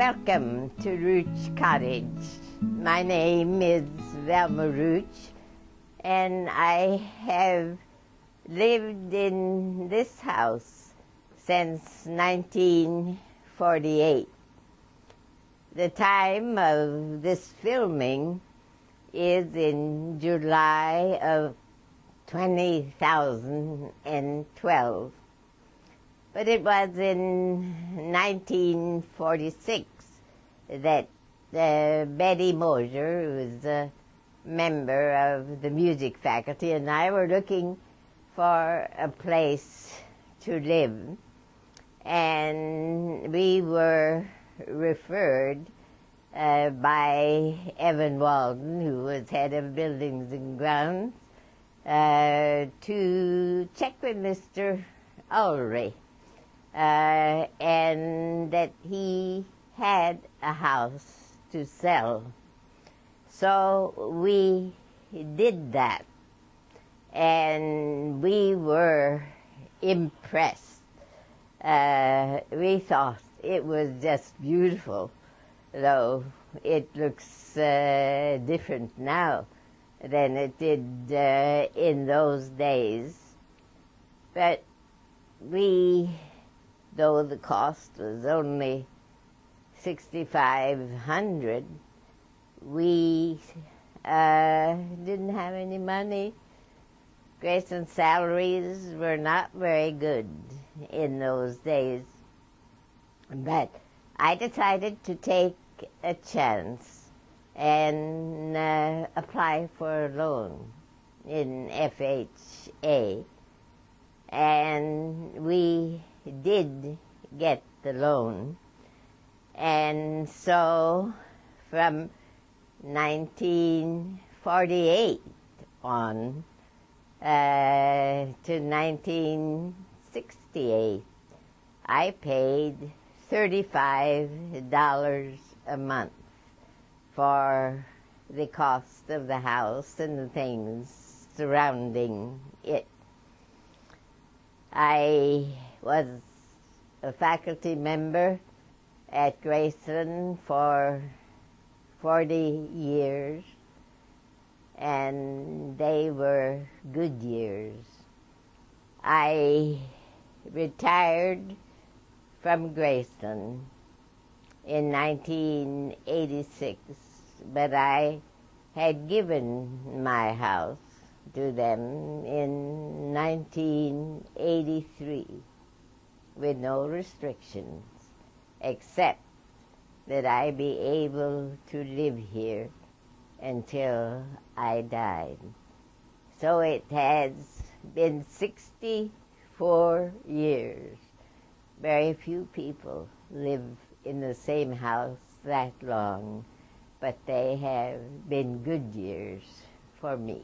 Welcome to Ruch Cottage. My name is Velma Ruch, and I have lived in this house since 1948. The time of this filming is in July of 2012. But it was in 1946 that Betty Mosier, who was a member of the music faculty, and I were looking for a place to live. And we were referred by Evan Walden, who was head of buildings and grounds, to check with Mr. Ulrey. And that he had a house to sell. So we did that, and we were impressed. We thought it was just beautiful, though it looks different now than it did in those days. But though the cost was only $6,500, we didn't have any money. Graceland's salaries were not very good in those days. But I decided to take a chance and apply for a loan in FHA. And we did get the loan, and so from 1948 on to 1968, I paid $35 a month for the cost of the house and the things surrounding it. I was a faculty member at Graceland for 40 years, and they were good years. I retired from Graceland in 1986, but I had given my house to them in 1983 with no restrictions, except that I be able to live here until I died. So it has been 64 years. Very few people live in the same house that long, but they have been good years for me.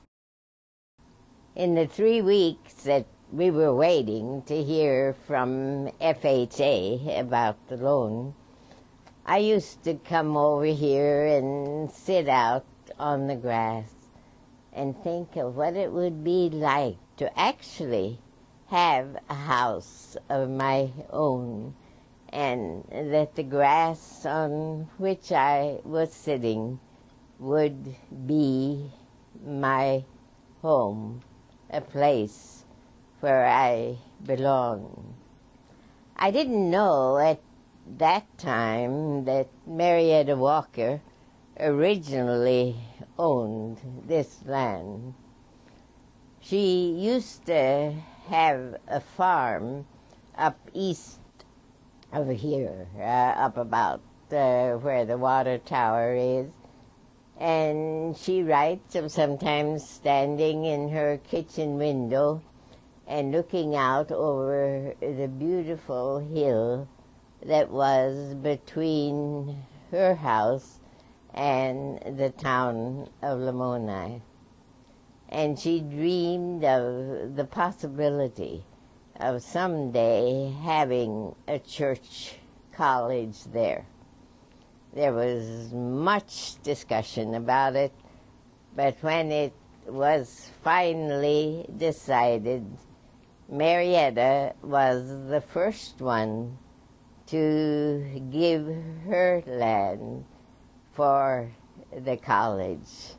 In the 3 weeks that we were waiting to hear from FHA about the loan, I used to come over here and sit out on the grass and think of what it would be like to actually have a house of my own, and that the grass on which I was sitting would be my home, a place where I belong. I didn't know at that time that Marietta Walker originally owned this land. She used to have a farm up east of here, up about where the water tower is. And she writes of sometimes standing in her kitchen window and looking out over the beautiful hill that was between her house and the town of Lamoni. And she dreamed of the possibility of someday having a church college there. There was much discussion about it, but when it was finally decided, Marietta was the first one to give her land for the college.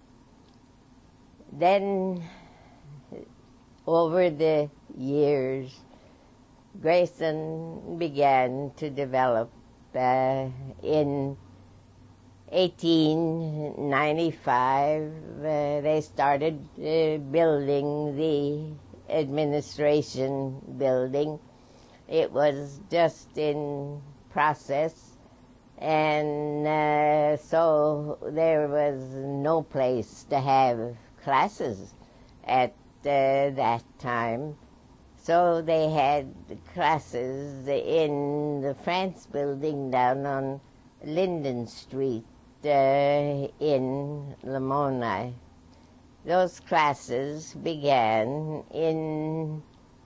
Then, over the years, Graceland began to develop. In 1895, they started building the administration building. It was just in process, and so there was no place to have classes at that time. So they had classes in the France building down on Linden Street in Lamoni. Those classes began in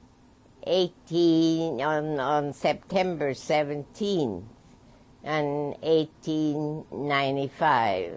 on September 17th, in 1895,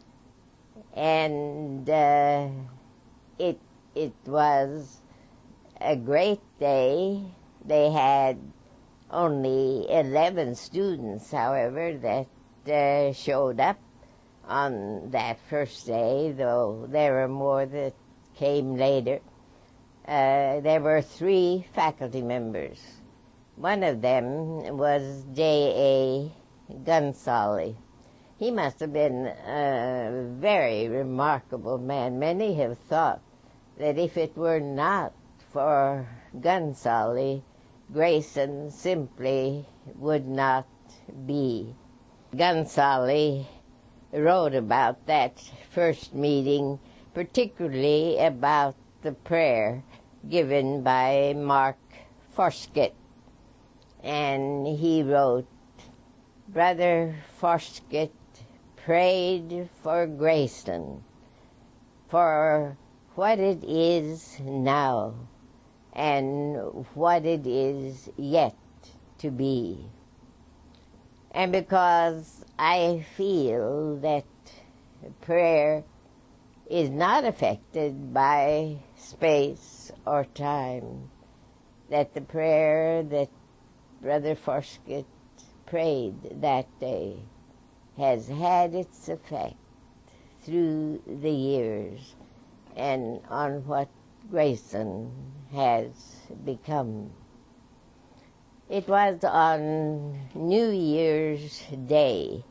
and it was a great day. They had only 11 students, however, that showed up on that first day, though there were more that came later. There were 3 faculty members. One of them was J.A. Gunsolly. He must have been a very remarkable man. Many have thought that if it were not for Gunsolly, Graceland simply would not be. Gunsolly wrote about that first meeting, particularly about the prayer given by Mark Forskett. And he wrote, "Brother Forskett prayed for Graceland, for what it is now and what it is yet to be." And because I feel that prayer is not affected by space or time, that the prayer that Brother Forskett prayed that day has had its effect through the years and on what Graceland has become. It was on New Year's Day,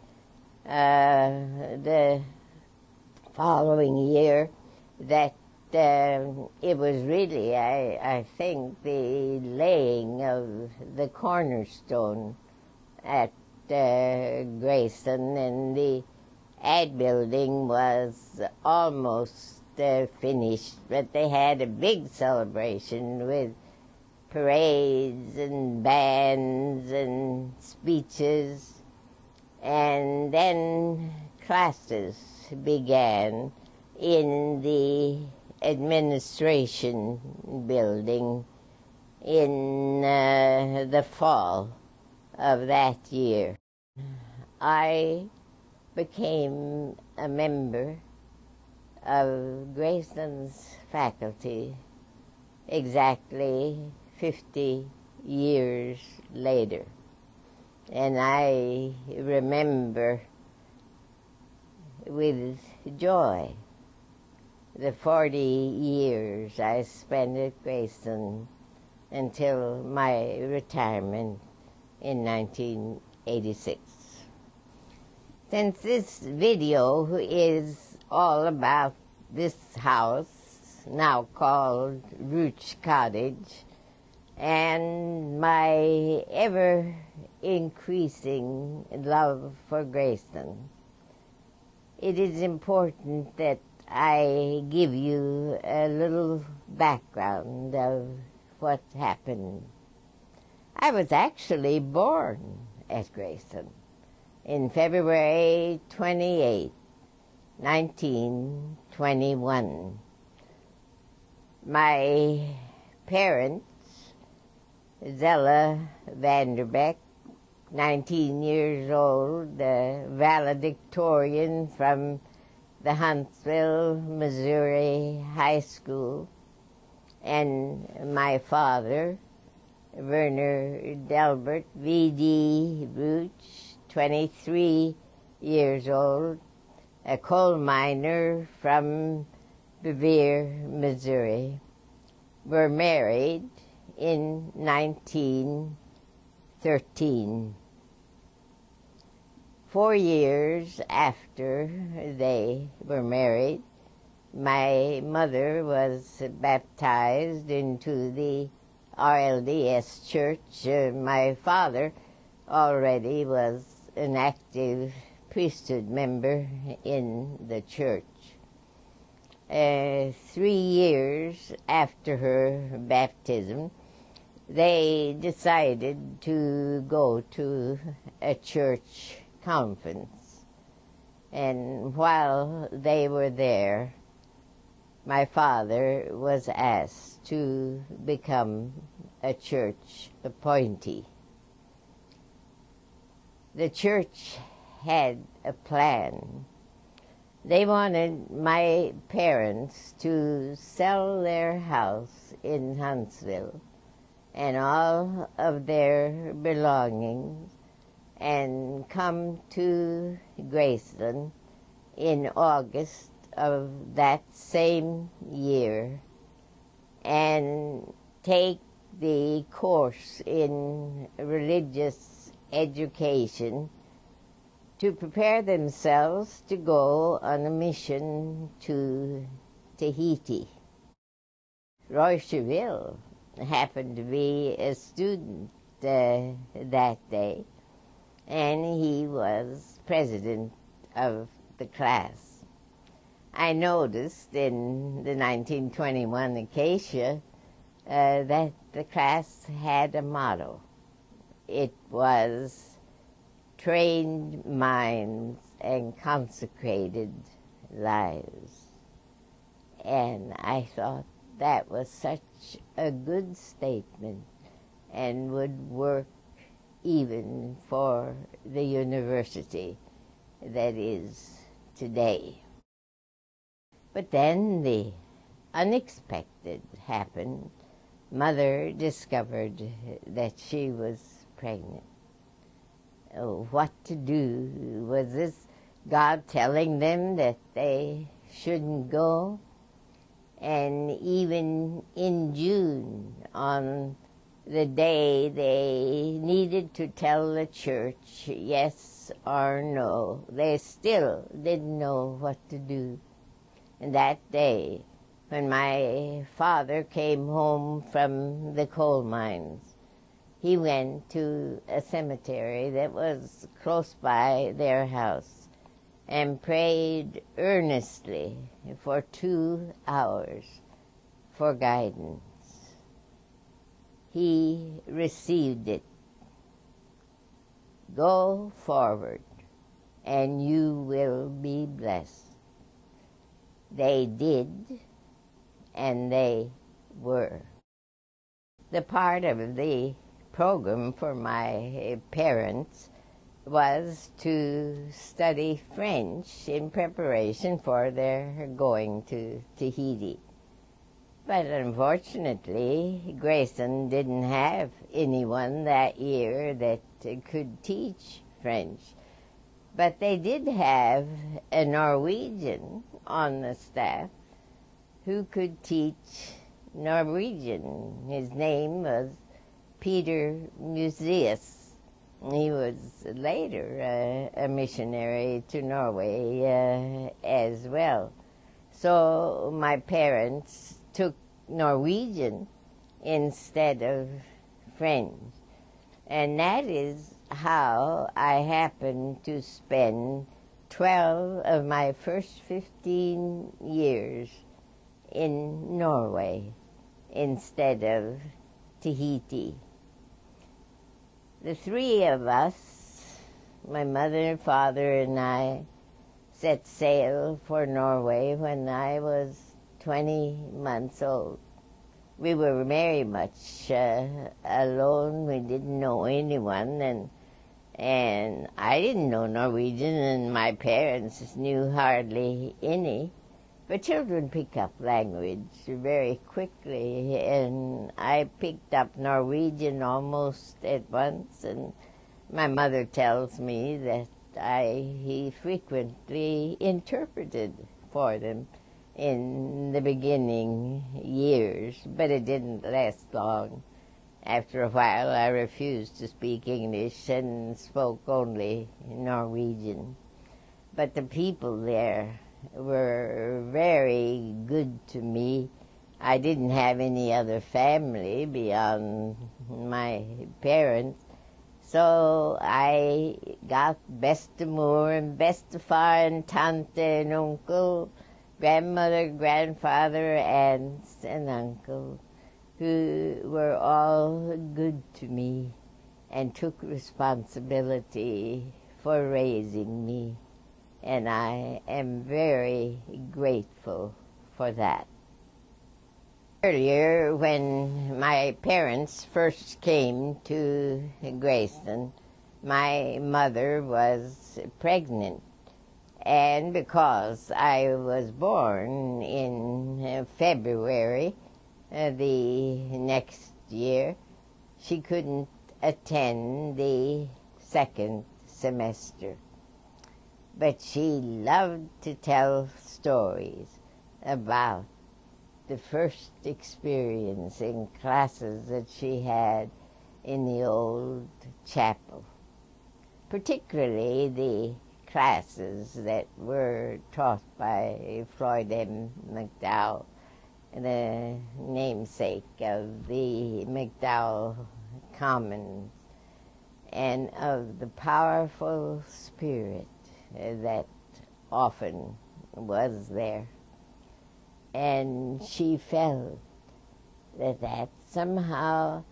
the following year, that it was really, I think, the laying of the cornerstone at Graceland, and the ad building was almost finished, but they had a big celebration with parades and bands and speeches, and then classes began in the administration building in the fall of that year. I became a member of Graceland's faculty exactly 50 years later. And I remember with joy the 40 years I spent at Graceland until my retirement in 1986. Since this video is all about this house, now called Ruch Cottage, and my ever-increasing love for Graceland, it is important that I give you a little background of what happened. I was actually born at Graceland in February 28, 1921. My parents, Zella Vanderbeck, 19 years old, a valedictorian from the Huntsville, Missouri High School, and my father, Werner Delbert, V.D. Ruch, 23 years old, a coal miner from Bevier, Missouri, were married in 1913. 4 years after they were married, my mother was baptized into the RLDS church. My father already was an active priesthood member in the church. 3 years after her baptism, they decided to go to a church conference. And while they were there, my father was asked to become a church appointee. The church had a plan. They wanted my parents to sell their house in Huntsville and all of their belongings and come to Graceland in August of that same year and take the course in religious education to prepare themselves to go on a mission to Tahiti. Roy Cheville happened to be a student that day, and he was president of the class. I noticed in the 1921 Acacia that the class had a motto. It was trained minds and consecrated lives. And I thought that was such a good statement and would work even for the university that is today. But then the unexpected happened. Mother discovered that she was pregnant. Oh, what to do? Was this God telling them that they shouldn't go? And even in June, on the day they needed to tell the church yes or no, they still didn't know what to do. And that day, when my father came home from the coal mines, he went to a cemetery that was close by their house and prayed earnestly for 2 hours for guidance. He received it. Go forward and you will be blessed. They did, and they were. The part of the program for my parents was to study French in preparation for their going to Tahiti. But unfortunately, Graceland didn't have anyone that year that could teach French. But they did have a Norwegian on the staff who could teach Norwegian. His name was Peter Museus. He was later a missionary to Norway as well. So my parents took Norwegian instead of French. And that is how I happened to spend 12 of my first 15 years in Norway instead of Tahiti. The three of us, my mother, father, and I, set sail for Norway when I was 20 months old. We were very much alone. We didn't know anyone, and I didn't know Norwegian, and my parents knew hardly any. But children pick up language very quickly, and I picked up Norwegian almost at once, and my mother tells me that he frequently interpreted for them in the beginning years, but it didn't last long. After a while, I refused to speak English and spoke only Norwegian. But the people there were very good to me. I didn't have any other family beyond my parents, so I got bestemor and bestefar and tante and uncle, grandmother, grandfather, aunts and uncles, who were all good to me and took responsibility for raising me, and I am very grateful for that. Earlier, when my parents first came to Graceland, my mother was pregnant, and because I was born in February the next year, she couldn't attend the second semester. But she loved to tell stories about the first experience in classes that she had in the old chapel, particularly the classes that were taught by Floyd M. McDowell, the namesake of the McDowell Commons, and of the powerful spirit that often was there. And she felt that somehow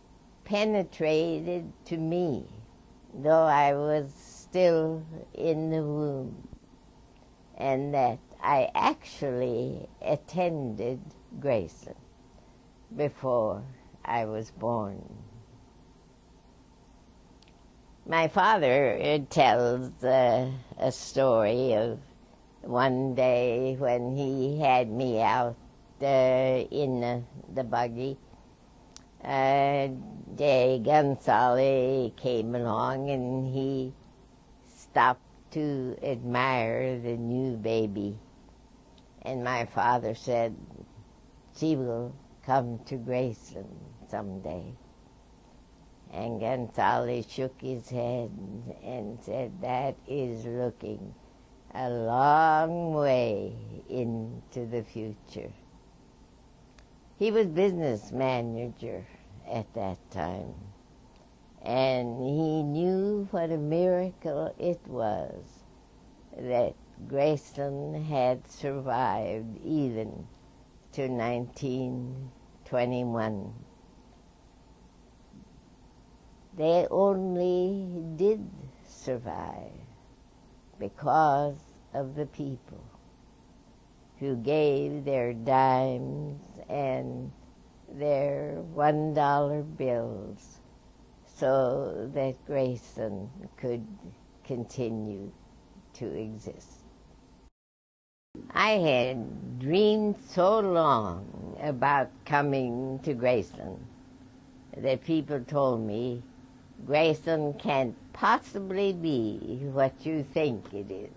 penetrated to me, though I was still in the womb, and that I actually attended Graceland before I was born. My father tells a story of one day when he had me out in the buggy. Jay Gonzalez came along and he stopped to admire the new baby. And my father said, "She will come to Graceland someday." And Gonzalez shook his head and said, "That is looking a long way into the future." He was business manager at that time, and he knew what a miracle it was that Graceland had survived even to 1921. They only did survive because of the people who gave their dimes and their $1 bills so that Graceland could continue to exist. I had dreamed so long about coming to Graceland that people told me, "Graceland can't possibly be what you think it is."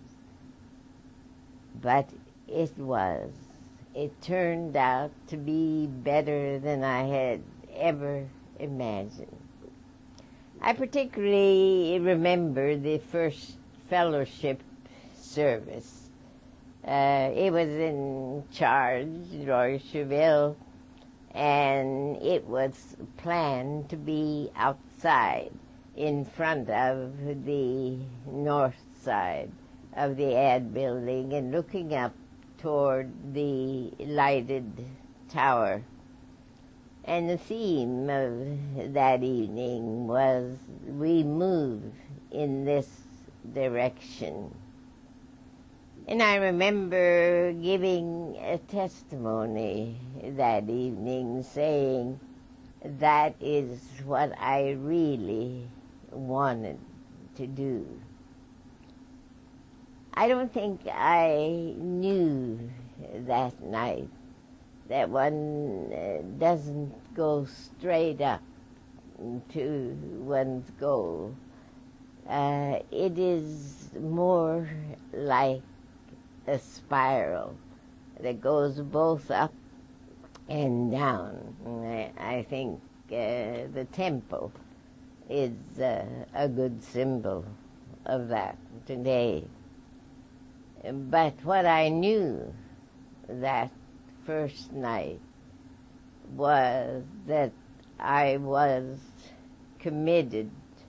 But it was. It turned out to be better than I had ever imagined. I particularly remember the first fellowship service. It was in charge, Rocheville, and it was planned to be outside in front of the north side of the ad building and looking up toward the lighted tower. And the theme of that evening was, "We move in this direction." And I remember giving a testimony that evening saying, that is what I really wanted to do. I don't think I knew that night that one doesn't go straight up to one's goal. It is more like a spiral that goes both up and down. I think the temple is a good symbol of that today. But what I knew that first night was that I was committed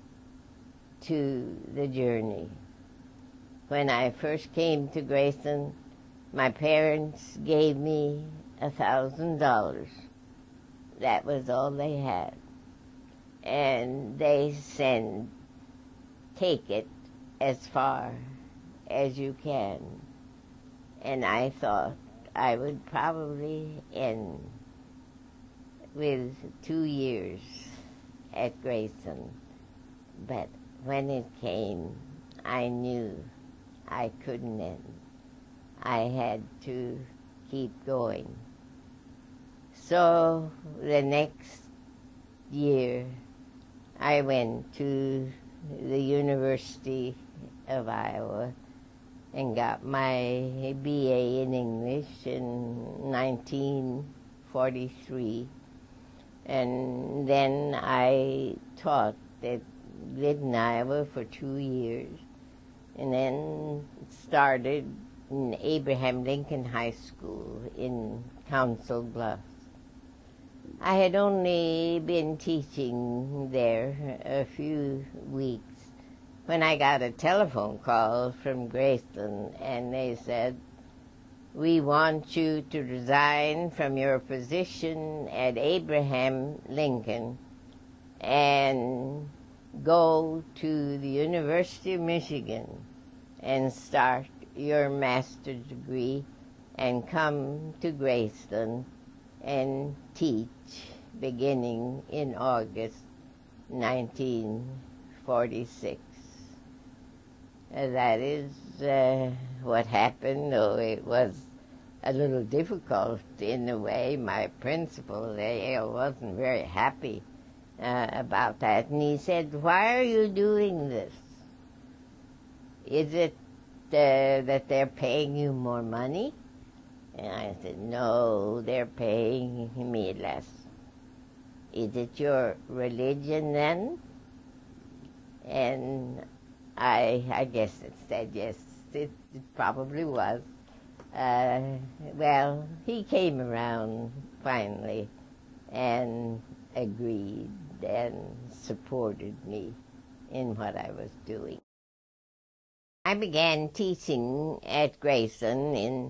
to the journey. When I first came to Graceland, my parents gave me $1,000. That was all they had. And they said, take it as far as you can. And I thought I would probably end with 2 years at Graceland. But when it came, I knew I couldn't end. I had to keep going. So the next year, I went to the University of Iowa and got my BA in English in 1943. And then I taught at Glidden, Iowa for 2 years, and then started in Abraham Lincoln High School in Council Bluffs. I had only been teaching there a few weeks when I got a telephone call from Graceland, and they said, we want you to resign from your position at Abraham Lincoln and go to the University of Michigan and start your master's degree and come to Graceland and teach beginning in August 1946. That is what happened, though it was a little difficult in a way. My principal there wasn't very happy about that, and he said, why are you doing this? Is it that they're paying you more money? And I said, no, they're paying me less. Is it your religion then? And I guess it said yes, it probably was. Well, he came around finally and agreed and supported me in what I was doing. I began teaching at Graceland in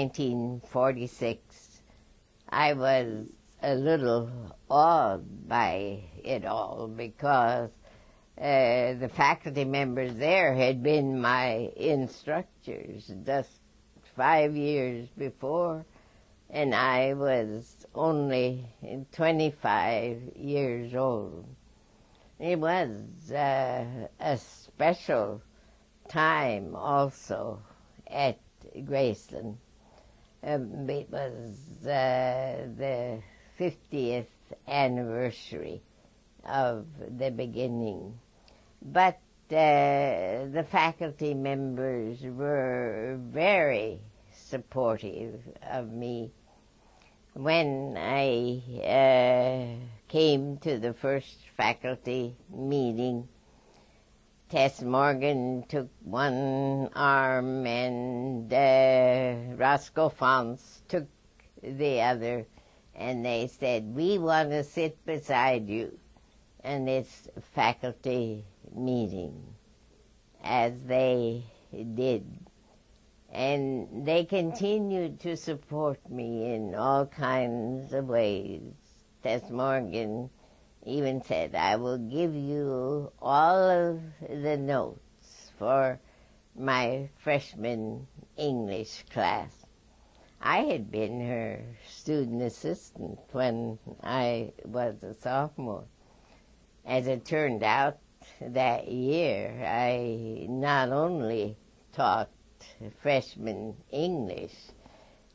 1946. I was a little awed by it all because the faculty members there had been my instructors just 5 years before, and I was only 25 years old. It was a special time also at Graceland. It was the 50th anniversary of the beginning. But the faculty members were very supportive of me. When I came to the first faculty meeting, Tess Morgan took one arm and Roscoe Fons took the other, and they said, we want to sit beside you in this faculty meeting, as they did. And they continued to support me in all kinds of ways. Tess Morgan even said, I will give you all of the notes for my freshman English class. I had been her student assistant when I was a sophomore. As it turned out, that year I not only taught freshman English,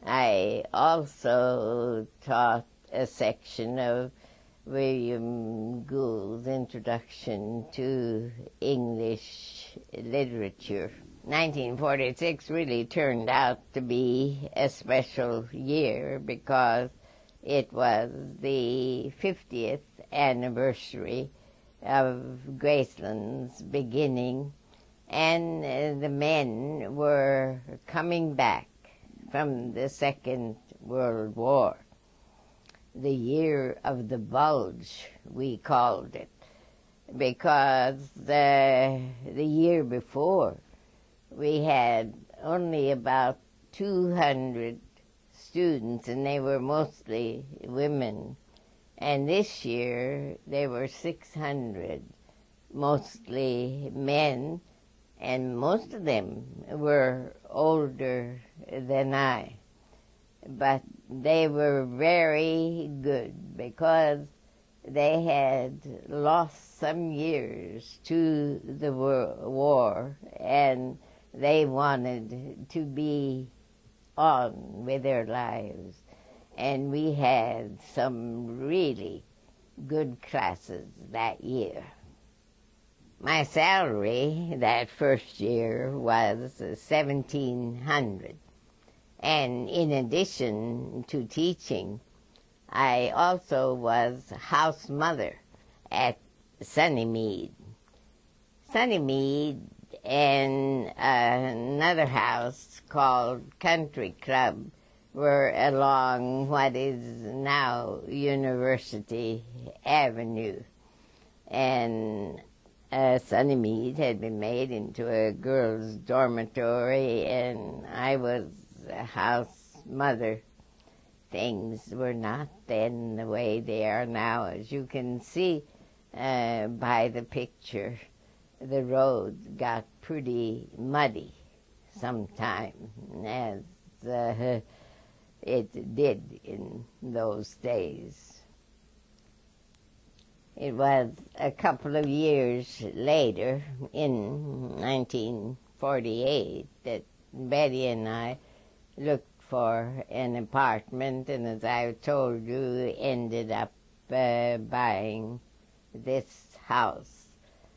I also taught a section of William Gould's Introduction to English Literature. 1946 really turned out to be a special year because it was the 50th anniversary of Graceland's beginning, and the men were coming back from the Second World War. The year of the bulge, we called it, because the year before we had only about 200 students, and they were mostly women. And this year there were 600, mostly men, and most of them were older than I. But they were very good because they had lost some years to the war, and they wanted to be on with their lives. And we had some really good classes that year. My salary that first year was $1,700. And in addition to teaching, I also was house mother at Sunnymead. Sunnymead and another house called Country Club were along what is now University Avenue. And Sunnymead had been made into a girls' dormitory, and I was a house mother. Things were not then the way they are now, as you can see by the picture. The road got pretty muddy sometime, as it did in those days. It was a couple of years later, in 1948, that Betty and I looked for an apartment, and as I told you, ended up buying this house.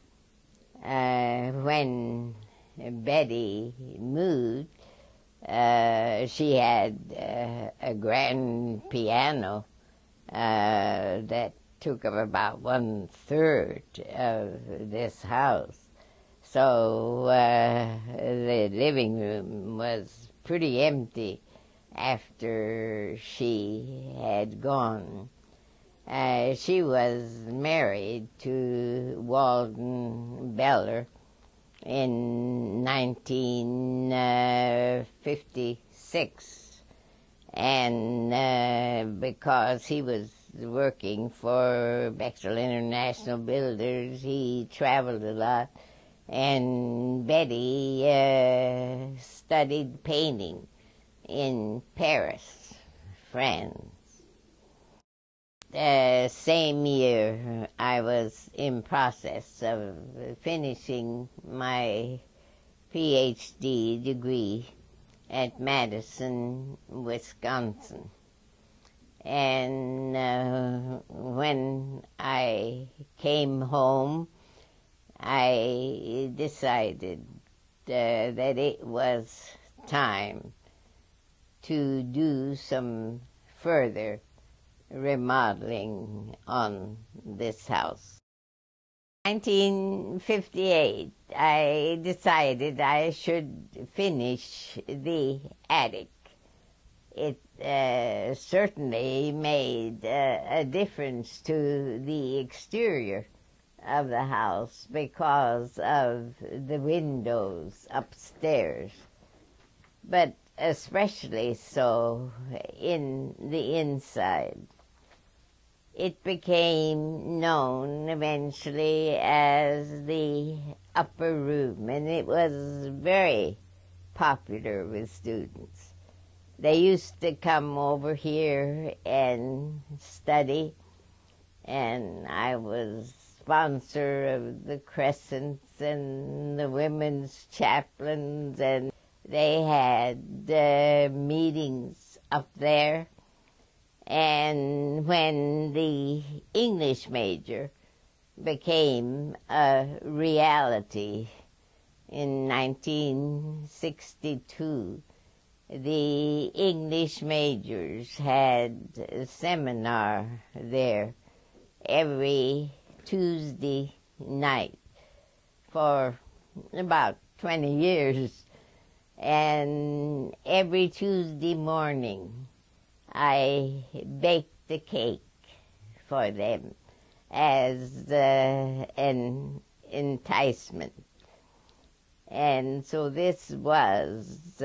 When Betty moved, she had a grand piano that took up about 1/3 of this house. So the living room was pretty empty after she had gone. She was married to Walden Beller in 1956, and because he was working for Bechtel International Builders, he traveled a lot, and Betty studied painting in Paris, France. Same year, I was in process of finishing my PhD degree at Madison, Wisconsin. And when I came home, I decided that it was time to do some further remodeling on this house. 1958, I decided I should finish the attic. It certainly made a difference to the exterior of the house because of the windows upstairs, but especially so in the inside. It became known eventually as the upper room, and it was very popular with students. They used to come over here and study, and I was sponsor of the Crescents and the Women's Chaplains, and they had meetings up there. And when the English major became a reality in 1962, the English majors had a seminar there every Tuesday night for about 20 years. And every Tuesday morning, I baked a cake for them as an enticement. And so this was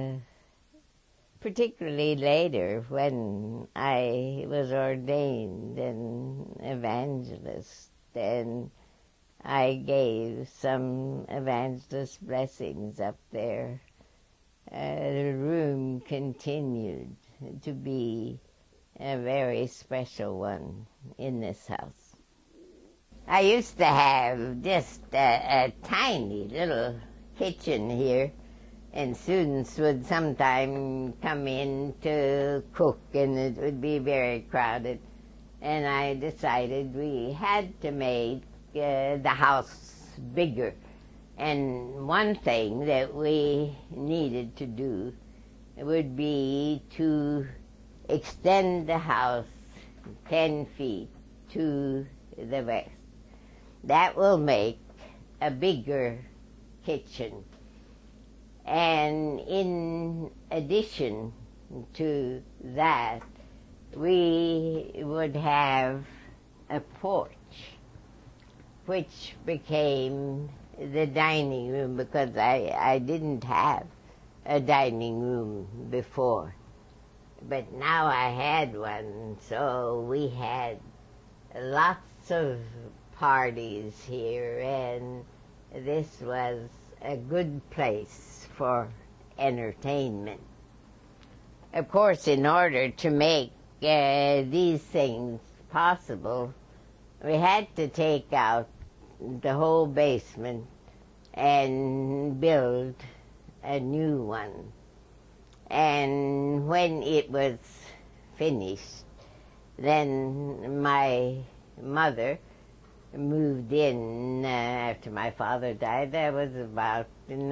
particularly later when I was ordained an evangelist, and I gave some evangelist blessings up there. The room continued to be a very special one in this house. I used to have just a tiny little kitchen here, and students would sometimes come in to cook, and it would be very crowded. And I decided we had to make the house bigger. And one thing that we needed to do would be to extend the house 10 feet to the west. That will make a bigger kitchen. And in addition to that, we would have a porch, which became the dining room, because I didn't have a dining room before. But now I had one, so we had lots of parties here, and this was a good place for entertainment. Of course, in order to make these things possible, we had to take out the whole basement and build a new one. And when it was finished, then my mother moved in after my father died. That was about in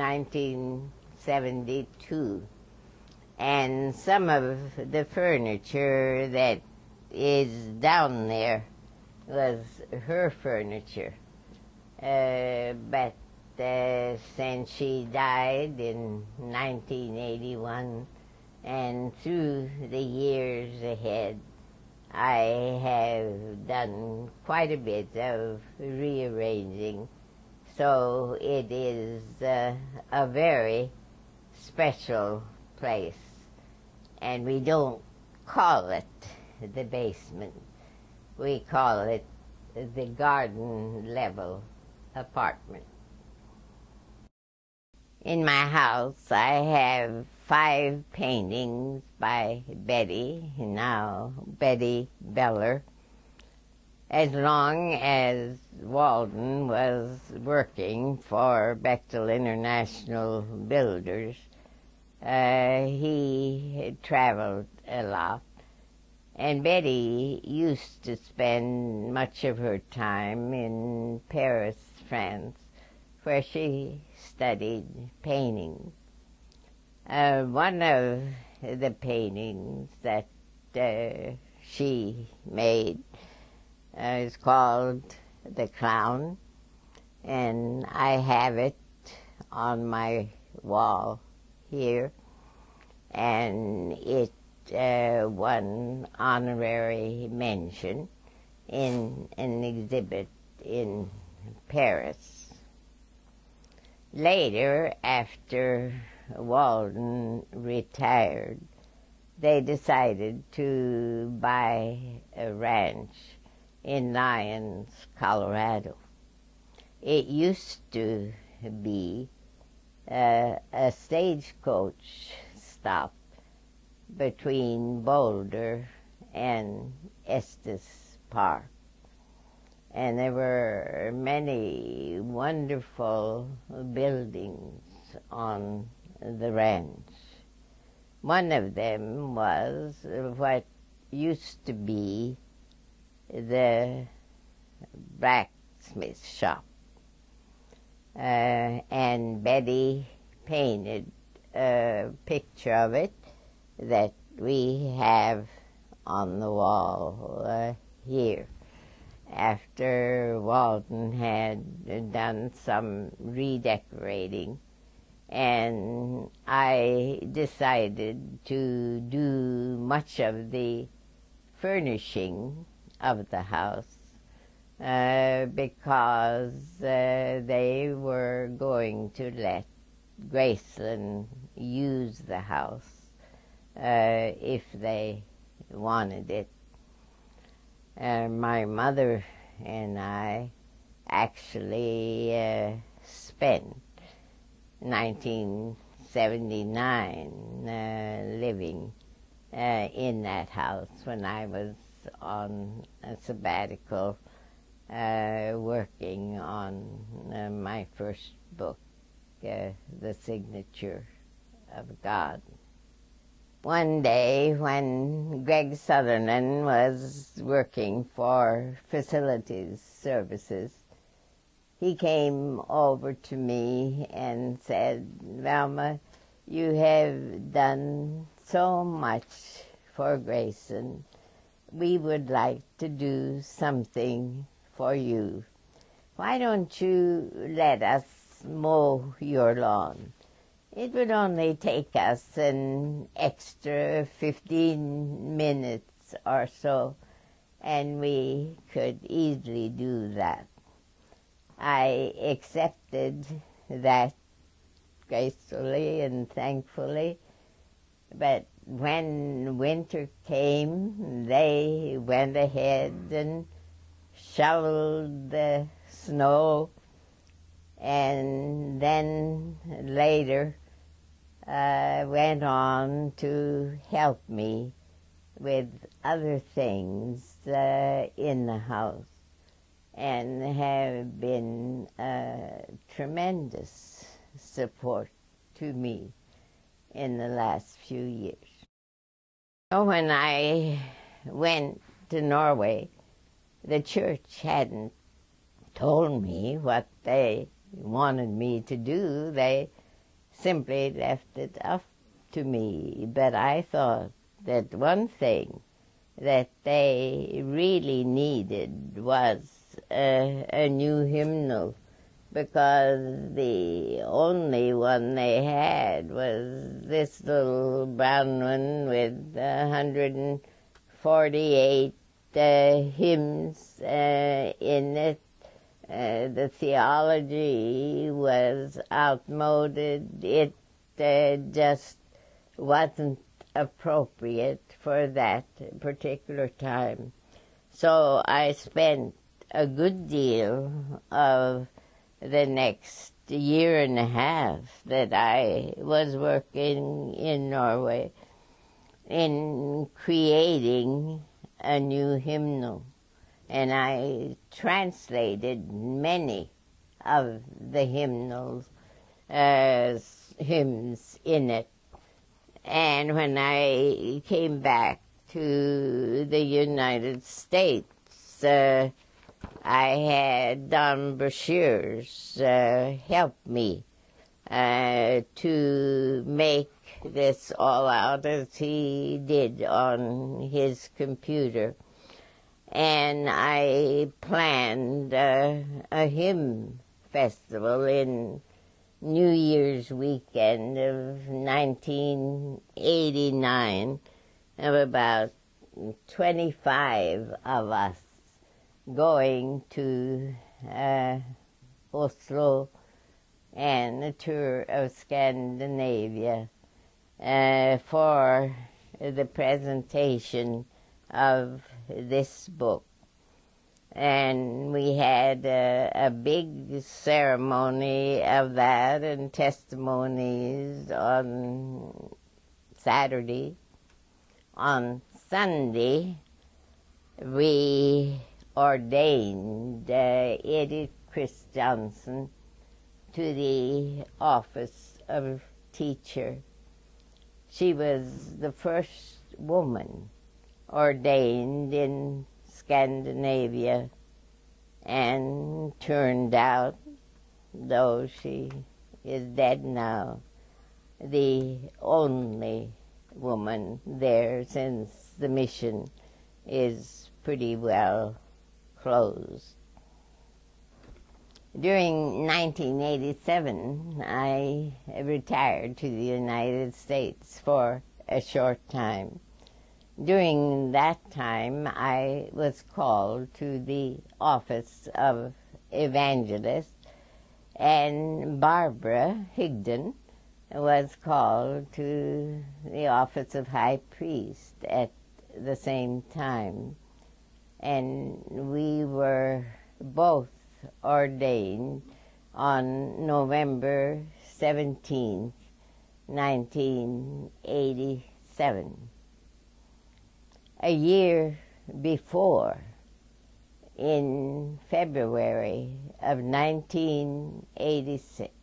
1972. And some of the furniture that is down there was her furniture. But since she died in 1981, and through the years ahead, I have done quite a bit of rearranging. So it is a very special place. And we don't call it the basement. We call it the garden level apartment. In my house, I have 5 paintings by Betty, now Betty Beller. As long as Walden was working for Bechtel International Builders, he traveled a lot. And Betty used to spend much of her time in Paris, France, where she studied painting. One of the paintings that she made is called The Clown, and I have it on my wall here, and it won honorary mention in an exhibit in Paris. Later, after Walden retired, they decided to buy a ranch in Lyons, Colorado. It used to be a stagecoach stop between Boulder and Estes Park. And there were many wonderful buildings on the ranch. One of them was what used to be the blacksmith shop. And Betty painted a picture of it that we have on the wall here, after Walton had done some redecorating. And I decided to do much of the furnishing of the house because they were going to let Graceland use the house if they wanted it. My mother and I actually spent 1979 living in that house when I was on a sabbatical working on my first book, The Signature of God. One day when Greg Sutherland was working for Facilities Services, he came over to me and said, "Velma, you have done so much for Graceland. We would like to do something for you. Why don't you let us mow your lawn? It would only take us an extra 15 minutes or so, and we could easily do that." I accepted that gracefully and thankfully, but when winter came, they went ahead and shoveled the snow, and then later went on to help me with other things in the house, and have been a tremendous support to me in the last few years. When I went to Norway, the church hadn't told me what they wanted me to do. They simply left it up to me. But I thought that one thing that they really needed was a new hymnal, because the only one they had was this little brown one with 148 hymns in it. The theology was outmoded. It just wasn't appropriate for that particular time. So I spent a good deal of the next year and a half that I was working in Norway in creating a new hymnal. And I translated many of the hymnals as hymns in it. And when I came back to the United States, I had Don Brashears help me to make this all out as he did on his computer. And I planned a hymn festival in New Year's weekend of 1989 of about 25 of us going to Oslo and a tour of Scandinavia for the presentation of this book. And we had a big ceremony of that and testimonies on Saturday. On Sunday, we ordained Edith Christiansen to the office of teacher. She was the first woman ordained in Scandinavia, and turned out, though she is dead now, the only woman there, since the mission is pretty well closed. During 1987, I retired to the United States for a short time. During that time, I was called to the office of evangelist, and Barbara Higdon was called to the office of high priest at the same time. And we were both ordained on November 17th, 1987. A year before, in February of 1986,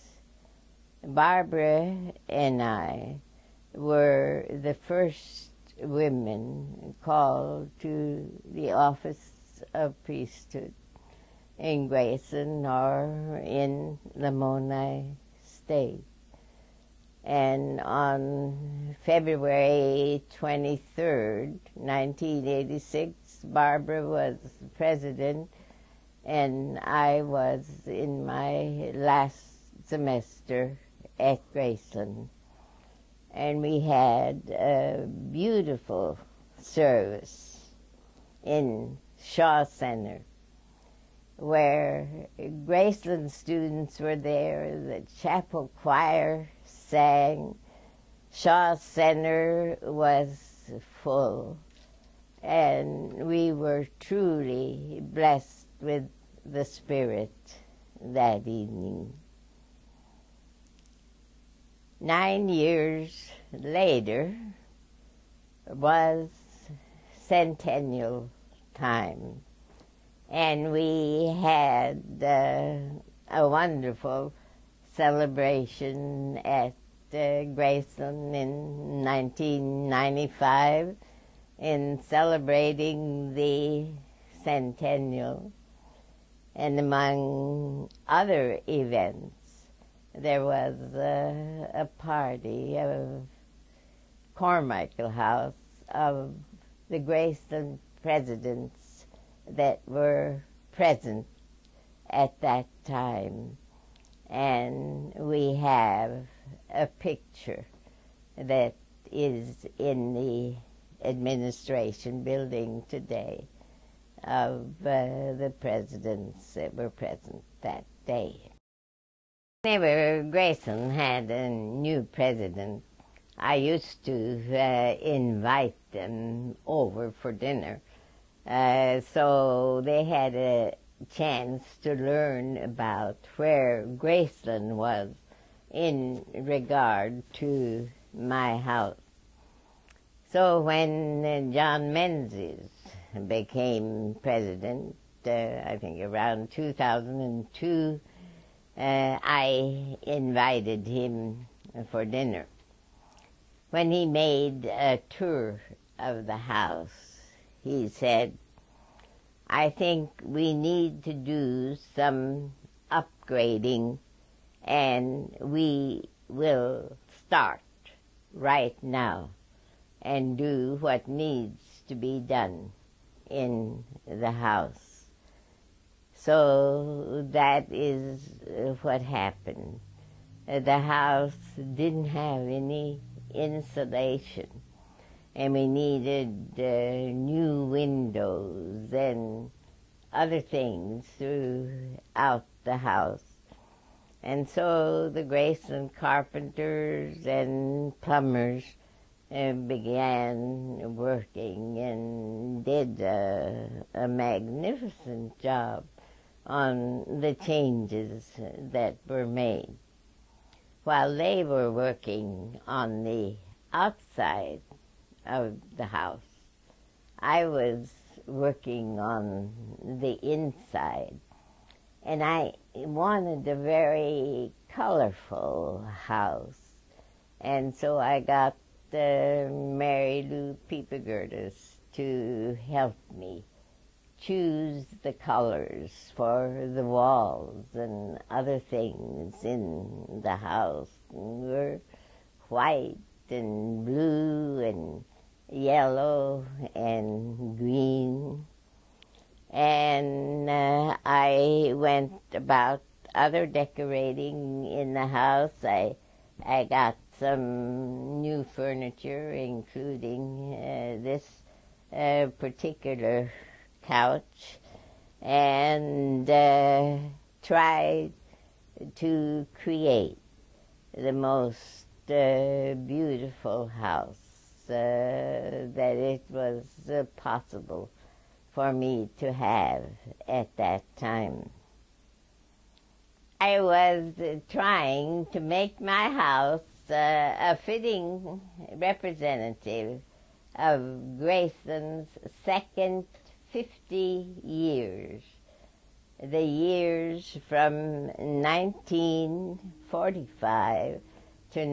Barbara and I were the first women called to the office of priesthood in Graceland or in Lamoni State. And on February 23rd, 1986, Barbara was president, and I was in my last semester at Graceland. And we had a beautiful service in Shaw Center, where Graceland students were there, the chapel choir sang, Shaw Center was full, and we were truly blessed with the Spirit that evening. 9 years later was centennial time, and we had a wonderful celebration at Graceland in 1995 in celebrating the centennial. And among other events, there was a party of Carmichael House of the Graceland presidents that were present at that time. And we have a picture that is in the administration building today of the presidents that were present that day. Whenever Graceland had a new president, I used to invite them over for dinner. So they had a chance to learn about where Graceland was in regard to my house. So when John Menzies became president, I think around 2002, I invited him for dinner. When he made a tour of the house, he said, "I think we need to do some upgrading, and we will start right now and do what needs to be done in the house." So that is what happened. The house didn't have any insulation, and we needed new windows and other things throughout the house. And so the Graceland carpenters and plumbers began working and did a magnificent job on the changes that were made. While they were working on the outside of the house, I was working on the inside, and I wanted a very colorful house. And so I got Mary Lou Peepergertis to help me choose the colors for the walls and other things in the house. Were white and blue and yellow and green. And I went about other decorating in the house. I got some new furniture, including this particular couch, and tried to create the most beautiful house that it was possible for me to have at that time. I was trying to make my house a fitting representative of Graceland's second 50 years, the years from 1945 to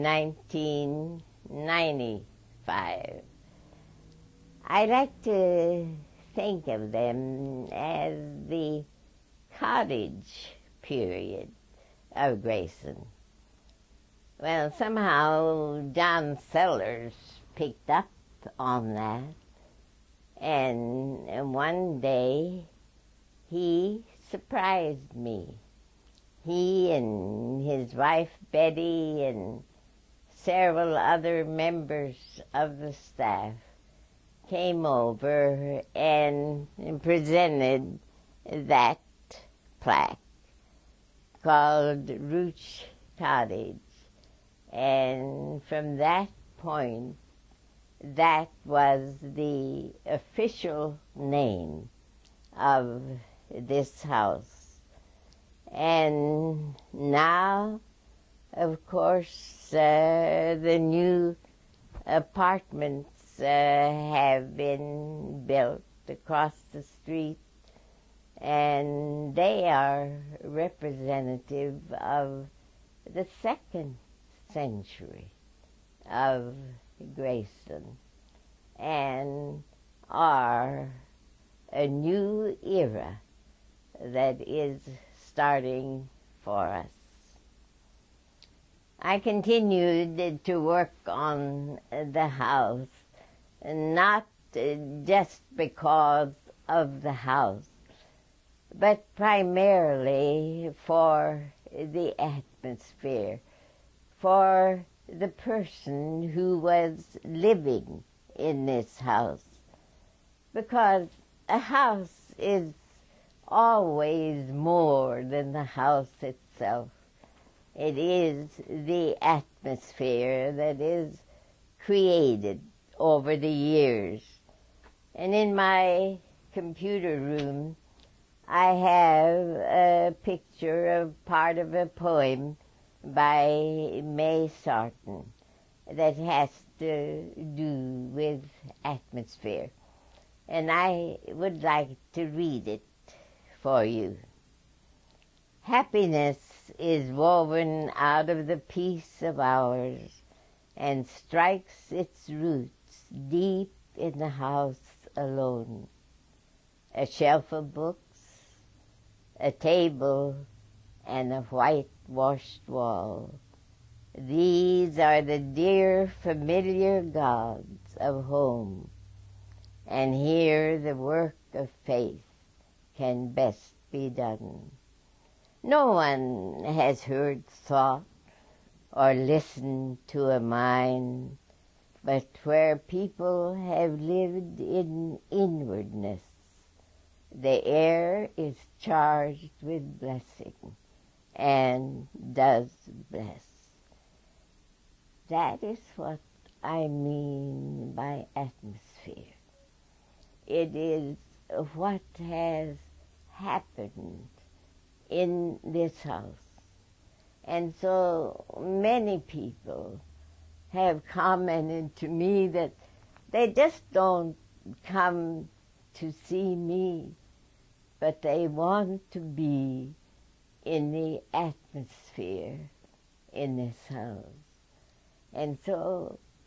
1995. I like to think of them as the cottage period of Graceland. Well, somehow John Sellers picked up on that, and one day he surprised me. He and his wife Betty and several other members of the staff came over and presented that plaque called Ruch Cottage. And from that point, that was the official name of this house. And now, of course, the new apartments have been built across the street, and they are representative of the second century of Graceland and are a new era that is starting for us. I continued to work on the house, not just because of the house, but primarily for the atmosphere, for the person who was living in this house. Because a house is always more than the house itself. It is the atmosphere that is created over the years. And in my computer room, I have a picture of part of a poem by May Sarton that has to do with atmosphere. And I would like to read it for you. Happiness is woven out of the peace of ours and strikes its roots deep in the house alone. A shelf of books, a table, and a whitewashed wall. These are the dear familiar gods of home, and here the work of faith can best be done. No one has heard thought or listened to a mind, but where people have lived in inwardness, the air is charged with blessing and does bless. That is what I mean by atmosphere. It is what has happened in this house. And so many people have commented to me that they just don't come to see me, but they want to be in the atmosphere in this house. And so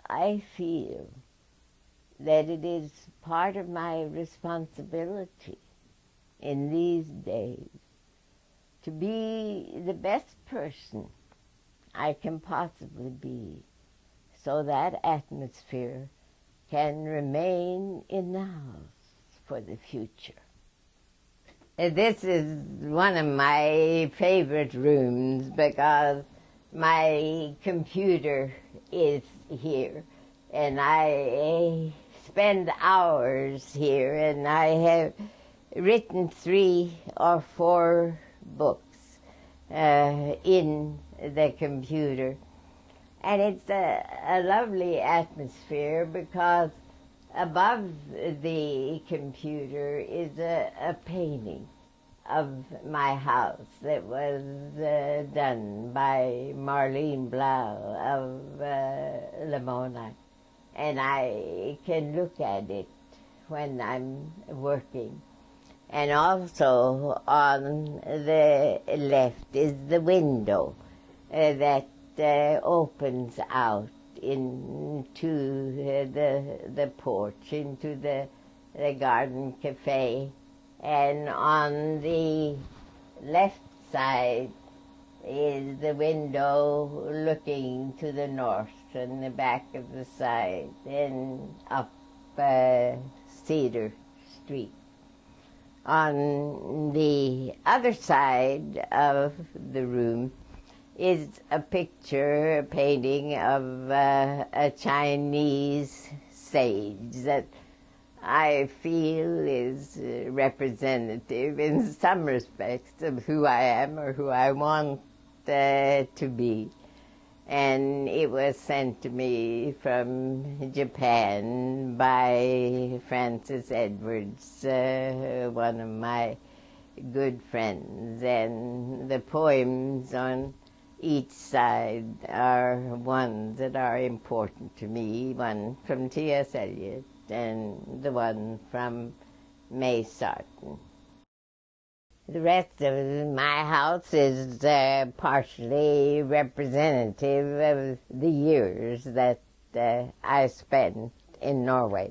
I feel that it is part of my responsibility in these days to be the best person I can possibly be, so that atmosphere can remain in the house for the future. This is one of my favorite rooms because my computer is here, and I spend hours here, and I have written 3 or 4 books in the computer. And it's a lovely atmosphere because above the computer is a painting of my house that was done by Marlene Blau of Lamona. And I can look at it when I'm working. And also on the left is the window that opens out into the porch, into the garden cafe. And on the left side is the window looking to the north and the back of the side and up Cedar Street. On the other side of the room is a picture, a painting of a Chinese sage that I feel is representative in some respects of who I am or who I want to be. And it was sent to me from Japan by Francis Edwards, one of my good friends. And the poems on each side are ones that are important to me, one from T.S. Eliot and the one from May Sarton. The rest of my house is partially representative of the years that I spent in Norway.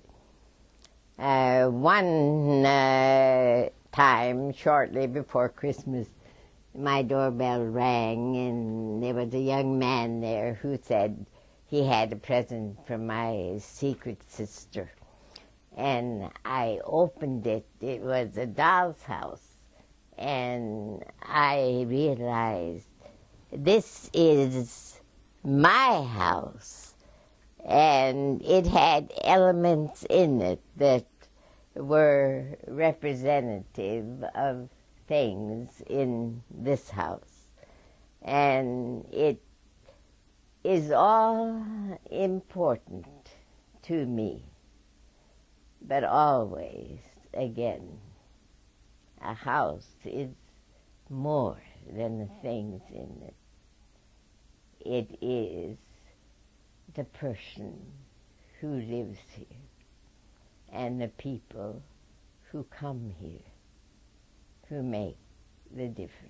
One time, shortly before Christmas, my doorbell rang, and there was a young man there who said he had a present from my secret sister. And I opened it. It was a doll's house. And I realized this is my house. And it had elements in it that were representative of things in this house. And it is all important to me. But always, again, a house is more than the things in it. It is the person who lives here and the people who come here who make the difference.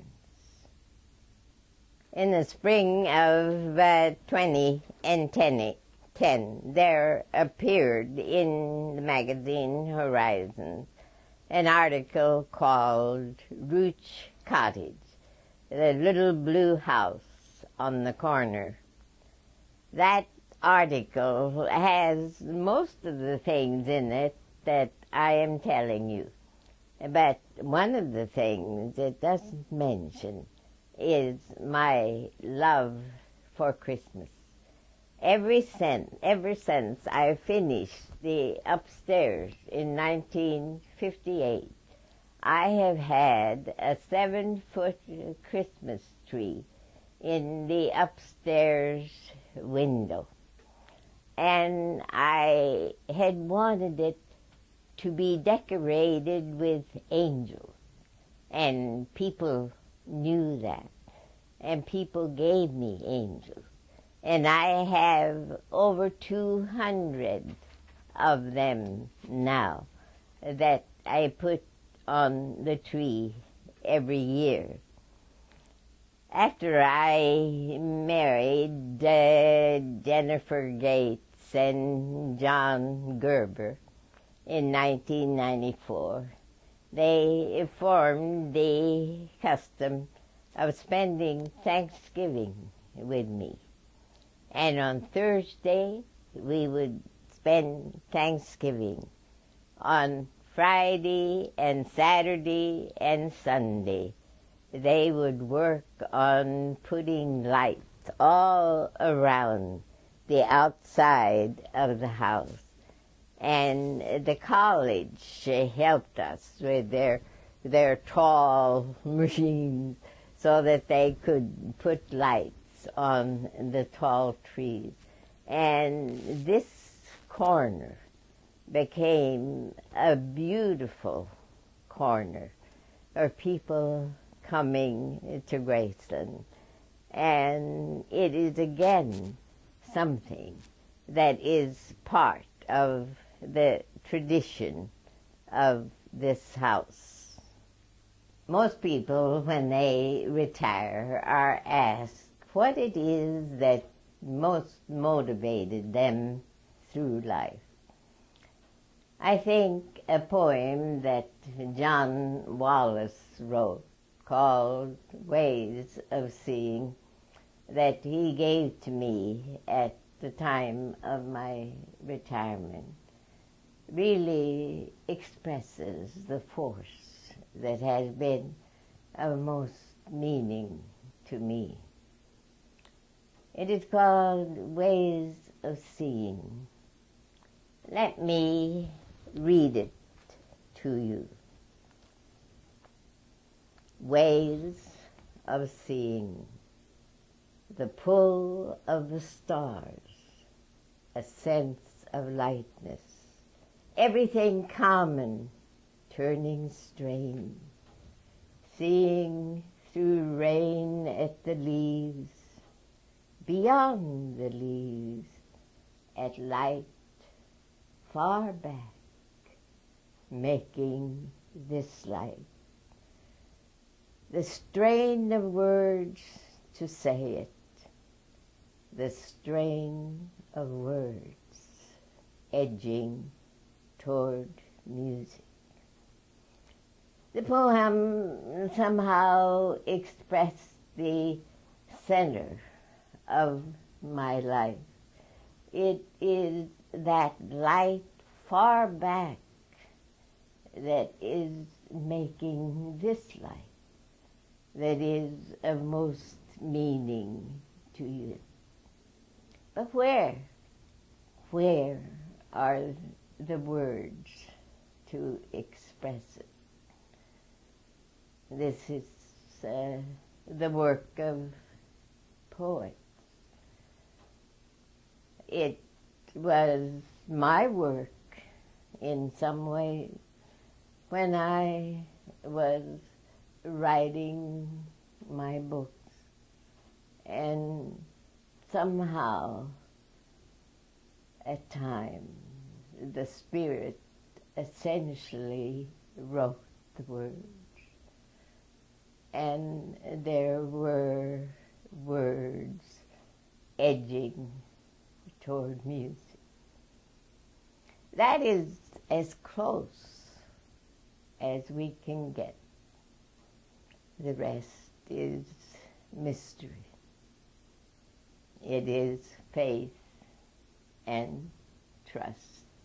In the spring of 2010, there appeared in the magazine Horizon an article called Ruch Cottage, the little blue house on the corner. That article has most of the things in it that I am telling you. But one of the things it doesn't mention is my love for Christmas. Ever since I finished the upstairs in 1958, I have had a 7-foot Christmas tree in the upstairs window. And I had wanted it to be decorated with angels. And people knew that. And people gave me angels. And I have over 200 of them now that I put on the tree every year. After I married Jennifer Gates and John Gerber in 1994. They formed the custom of spending Thanksgiving with me. And on Thursday, we would spend Thanksgiving. On Friday and Saturday and Sunday, they would work on putting lights all around the outside of the house. And the college helped us with their tall machines so that they could put lights on the tall trees. And this corner became a beautiful corner for people coming to Graceland. And it is again something that is part of the tradition of this house. Most people, when they retire, are asked what it is that most motivated them through life. I think a poem that John Wallace wrote called Ways of Seeing, that he gave to me at the time of my retirement, really expresses the force that has been of most meaning to me. It is called Ways of Seeing. Let me read it to you. Ways of seeing. The pull of the stars, a sense of lightness. Everything common turning strange. Seeing through rain at the leaves, beyond the leaves, at light far back, making this light. The strain of words to say it, the strain of words edging toward music. The poem somehow expressed the center of my life. It is that light far back that is making this light that is of most meaning to you. But where are the words to express it? This is the work of poets. It was my work in some ways when I was writing my books, and somehow at times the Spirit essentially wrote the words, and there were words edging toward music. That is as close as we can get. The rest is mystery. It is faith and trust.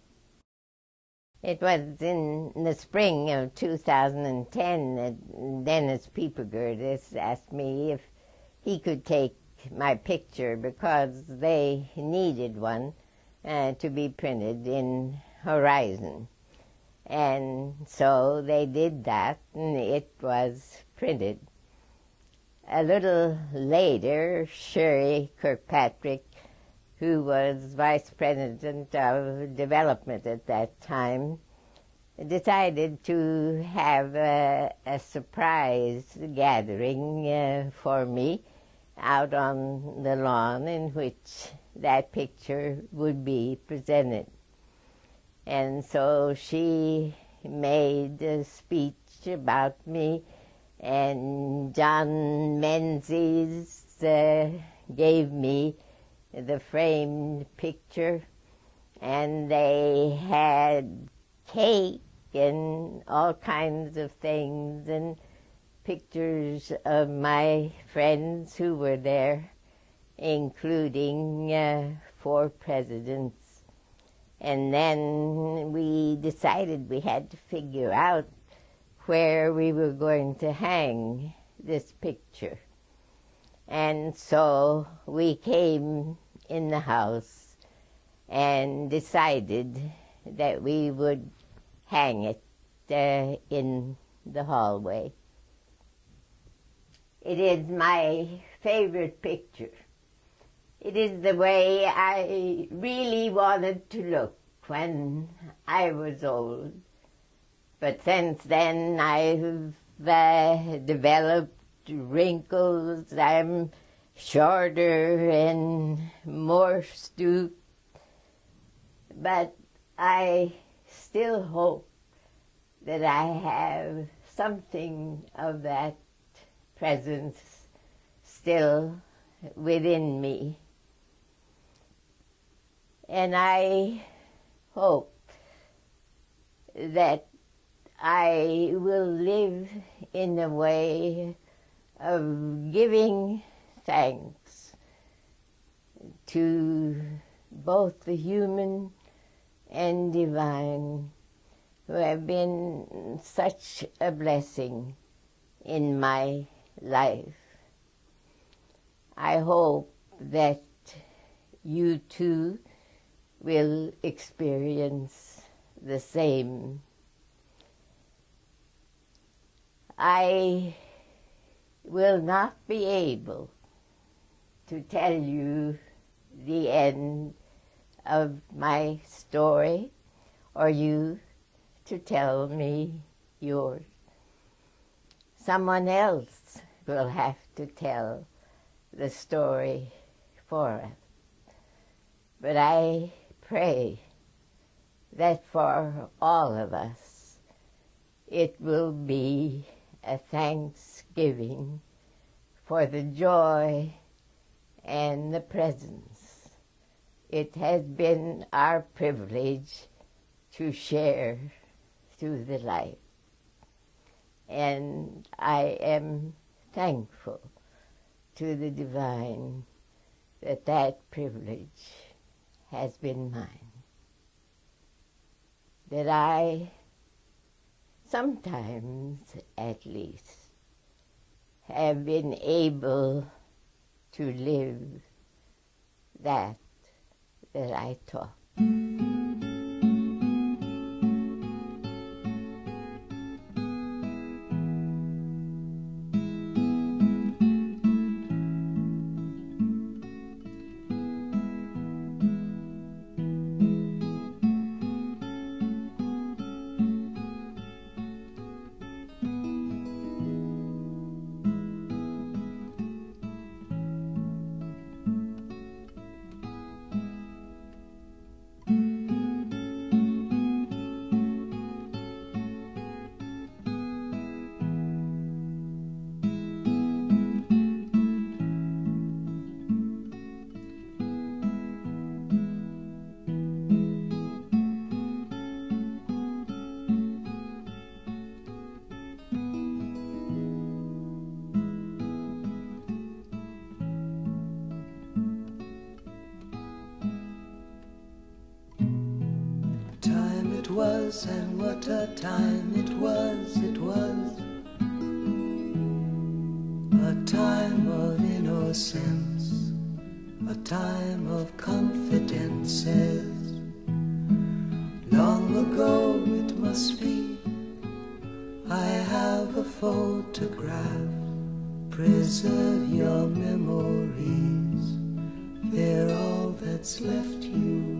It was in the spring of 2010 that Dennis Piepergerdes asked me if he could take my picture because they needed one to be printed in Horizon. And so they did that, and it was printed. A little later, Sherry Kirkpatrick, who was vice president of development at that time, decided to have a surprise gathering for me out on the lawn in which that picture would be presented. And so she made a speech about me, and John Menzies gave me the framed picture, and they had cake and all kinds of things, and pictures of my friends who were there, including 4 presidents. And then we decided we had to figure out where we were going to hang this picture. And so we came in the house and decided that we would hang it in the hallway. It is my favorite picture. It is the way I really wanted to look when I was old. But since then I've developed wrinkles, I'm shorter and more stooped, but I still hope that I have something of that presence still within me. And I hope that I will live in a way of giving thanks to both the human and divine who have been such a blessing in my life. I hope that you too will experience the same. I will not be able to tell you the end of my story, or you to tell me yours. Someone else will have to tell the story for us. But I pray that for all of us it will be a thanksgiving for the joy and the presence it has been our privilege to share through the life. And I am thankful to the divine that that privilege has been mine. That I, sometimes at least, have been able to live that I taught. Was, and what a time it was a time of innocence, a time of confidences. Long ago it must be, I have a photograph. Preserve your memories, they're all that's left you.